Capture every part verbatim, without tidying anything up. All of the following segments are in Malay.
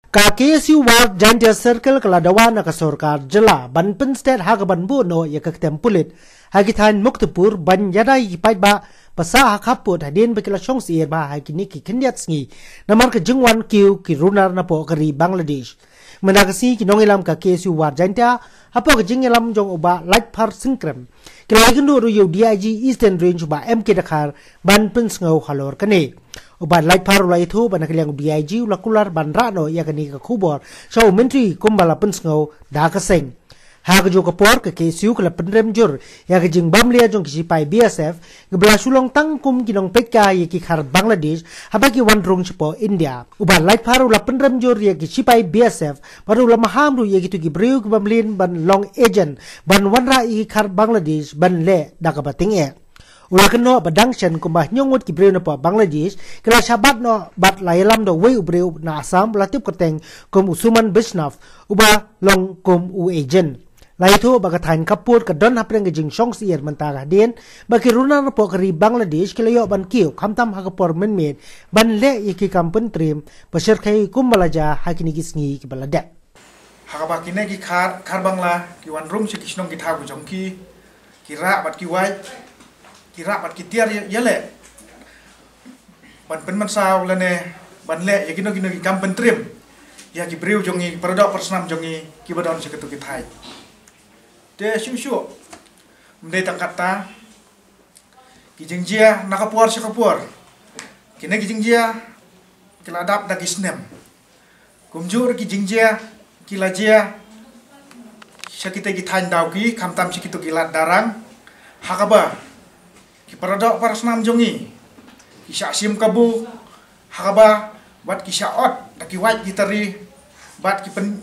Kakesi war janja circle keladawan ka sorkar jela ban pen state ha ban bu no ya ka tempulit hagitan muktupur ban yadai pait ba pasa ha kaput hadin bekila chong sier ba ha kini ki kendiat sngi namar ka jingwan kiu ki runar na po kari Bangladesh menagasi kinong ilam ka kesu war janja apa ka jingilam jong uba light par singkrem kilai kendu ru yu D I G Eastern Range ba M K Dakar ban pen sngau halor kane uban light par ulai thu ban kaliang D I G ulakular ban rano ya kani ka khubor so menteri kumbala pen sngau da ka seng ha ka jo ka por ka kesu kala penrem jur ya ka jing bamlia jong kisi pai B S F gebla sulong tangkum kinong pekka ye ki khar Bangladesh habaki wan rong chepo India uban light par ula penrem jur ye ki pai B S F baru ula maham ru ye ki tu ki breu ki bamlin ban long agent ban wanra ye khar Bangladesh ban le da ka bating e ula keno badang chen kumbah nyongut ki breu na po Bangladesh kala sabat no bat lailam do wei ubreu na Assam latip keteng kum usuman bisnaf uba long kum u agent lai thu bagathan kapur ka don hapreng ge jing song sier mantara den baki runa na po kari Bangladesh kilayo ban kiu kamtam ha kapor menmet ban le yiki kampen trim pasir khai kumbalaja hakini gisngi ki balada hakaba kine ki khar khar bangla ki wan rum se kisnong ki thagu jongki kira bat ki wai kira bat ki tiar yele ban pen man saw lene ban le yaki no ki no ki kampen trim ya ki breu jongi produk persnam jongi ki badon se ketu ki thai de shu-shu mde tangkata ki jingjia nakapuar sikapuar kine ki jingjia kiladap da kisnem kumjur ki jingjia kilajia sakite ki thain daw ki kamtam sikitu kilat darang hakaba ki paradok parasnam jongi ki syasim kabu hakaba bat ki syaot da ki wait gitari bat ki pen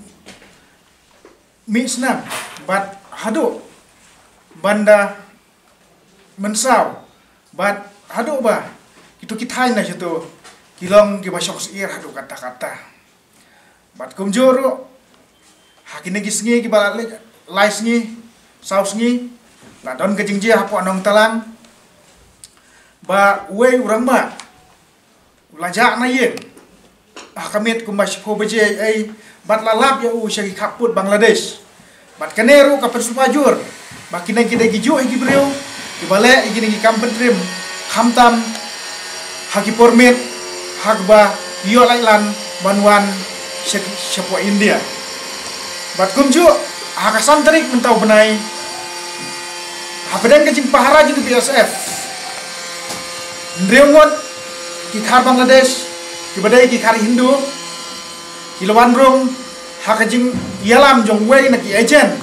misnam bat hadu banda mensaw bat hadu ba itu kita na situ kilong ki basok siir hadu kata-kata bat kumjuru hakine gisngi ki bala lais ngi saus ngi la don ke jingji hapo anong talang ba we urang ba ulajak na yen hakamit kumbas ko beje ai bat lalap ya u syaki kaput Bangladesh bat kaneru ka persupajur bakina kita giju igi breu di bale igi ni kampen trim khamtam haki permit hakba yo lailan banwan sepo India bat kumju hakasan tarik mentau benai hapedan kecing pahara jitu B S F ndreumot ki khar Bangladesh ki badai ki khar Hindu kilawan rong hakajing ialam jong wei na ki agent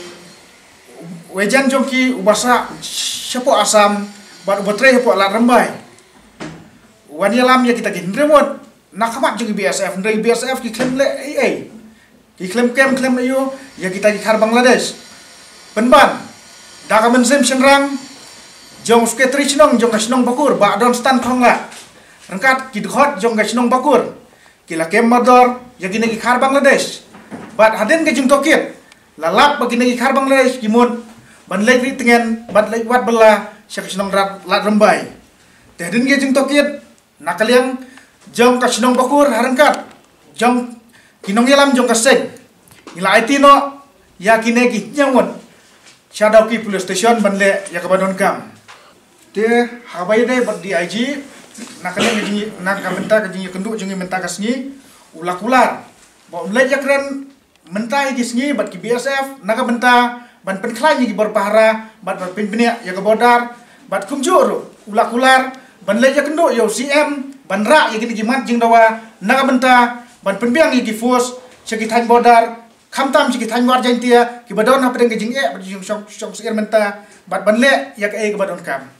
wejan jong ki ubasa sepo Assam bat ubatre sepo lat rembai wan ialam ya kita ki ndremot nakamat jong B S F ndrei B S F ki claim le ai ai ki claim kem claim ayo ya kita ki khar Bangladesh penban daga mensem senrang jong sekretari chnong jong kasnong bakur ba don stan thongla rangkat ki dhot jong kasnong bakur kila kem mador ya kini ki khar Bangladesh bat haden ke jung tokit lalap bagi nagi khar Bangladesh kimun ban lek ri tengen bat lek wat bela syakisnong rat lat rembai haden ke jung tokit nakaliang jong kasnong bakur harangkat jong kinong yalam jong kaseng ila I T no ya kine ki nyangon shadau ki police station ban le ya kabadon kam te habai dai bat D I G nakaliang jingi nak kamenta ka jingi kenduk jingi menta kasngi ulak-ular bo mlejak ren mentai ki sngi bat ki B S F naga benta ban penklai ki berpahara bat bat pinpenia ya ke bodar bat kumjuru ulak-ular ban leja kendo yo C M ban ra ya ki mat jing dawa naga benta ban penbiang ki force sekitan bodar khamtam sekitan war jantia ki badon apa deng jing e bat jing sok sok sir menta bat ban le ya ke e ke badon kam